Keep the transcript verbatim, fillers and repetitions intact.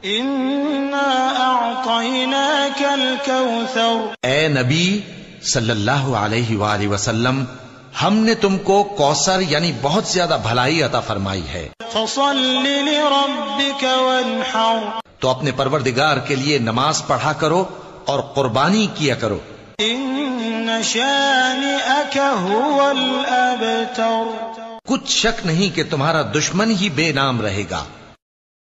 انا اعطیناک الکوثر، اے نبی صلی اللہ علیہ وآلہ وسلم، ہم نے تم کو کوثر یعنی بہت زیادہ بھلائی عطا فرمائی ہے، فصل لربک وانحر، تو اپنے پروردگار کے لیے نماز پڑھا کرو اور قربانی کیا کرو، ان شانئک هو الابتر، کچھ شک نہیں کہ تمہارا دشمن ہی بے نام رہے گا۔